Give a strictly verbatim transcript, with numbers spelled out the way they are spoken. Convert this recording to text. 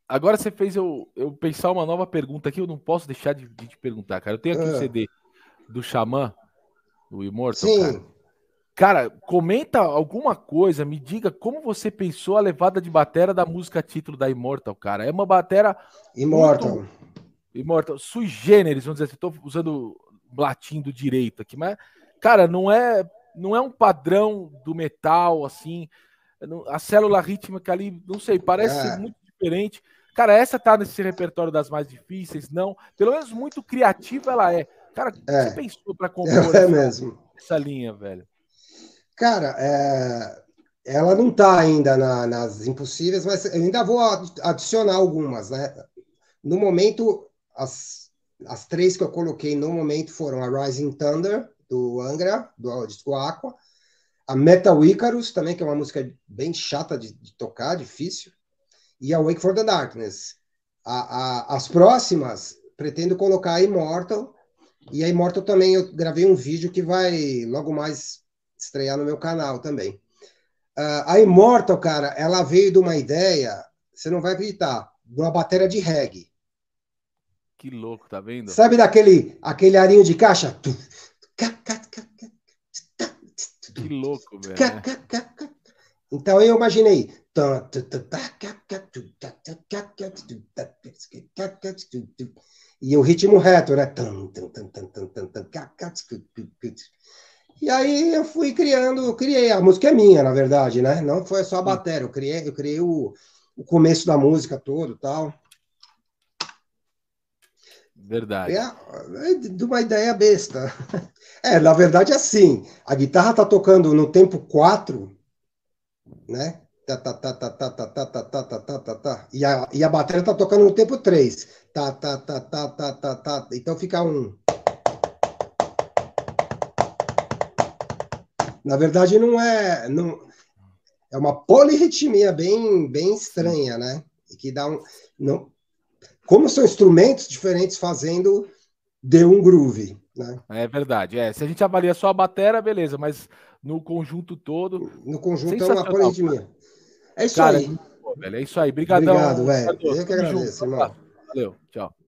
Agora você fez eu, eu pensar uma nova pergunta aqui, eu não posso deixar de, de te perguntar, cara. Eu tenho aqui o Ah, C D do Xamã, do Immortal, cara. sim, Cara, comenta alguma coisa, me diga como você pensou a levada de batera da música título da Immortal, cara. É uma batera muito Immortal. Immortal, sui generis, vamos dizer assim, tô usando o latim do direito aqui, mas, cara, não é, não é um padrão do metal, assim, não- a célula rítmica ali, não sei, parece ser É, muito diferente. Cara, essa tá nesse repertório das mais difíceis, não? Pelo menos muito criativa ela é. Cara, o que você é, pensou para compor é essa, mesmo. essa linha, velho? Cara, é, ela não tá ainda na- nas impossíveis, mas eu ainda vou ad- adicionar algumas, né? No momento, as, as três que eu coloquei no momento foram a Rising Thunder, do Angra, do disco Aqua, a Metal Icarus, também, que é uma música bem chata de, de tocar, difícil, e a Wake for the Darkness. A, a, as próximas, pretendo colocar a Immortal, e a Immortal também eu gravei um vídeo que vai logo mais estrear no meu canal também. Uh, a Immortal, cara, ela veio de uma ideia, você não vai acreditar, de uma bateria de reggae. Que louco, tá vendo? Sabe daquele aquele arinho de caixa? Que louco, velho. É. Então eu imaginei. E o ritmo reto, né? E aí eu fui criando, eu criei, a música é minha, na verdade, né? Não foi só a Sim, bateria, eu criei, eu criei o, o começo da música todo, tal. É, verdade. é de uma ideia besta. É, na verdade, é assim, a guitarra tá tocando no tempo quatro, né? Tá, tá, tá, tá, tá, tá, tá, tá, tá, tá, tá, tá, tá. E a, e a bateria tá tocando no tempo três. Tá, tá, tá, tá, tá, tá, tá. Então fica um. Na verdade, não é. Não, é uma polirritmia bem, bem Sim. estranha, né? E que dá um. Não, como são instrumentos diferentes fazendo, deu um groove, né? É verdade. É, se a gente avalia só a bateria, beleza, mas no conjunto todo, No conjunto é uma sensacional, cara. polirritmia. É isso Cara, é aí. muito bom, velho. É isso aí. Obrigado, Brigadão, velho. Ricardo. Eu que Tamo junto. agradeço, Um irmão. abraço. Valeu. Tchau.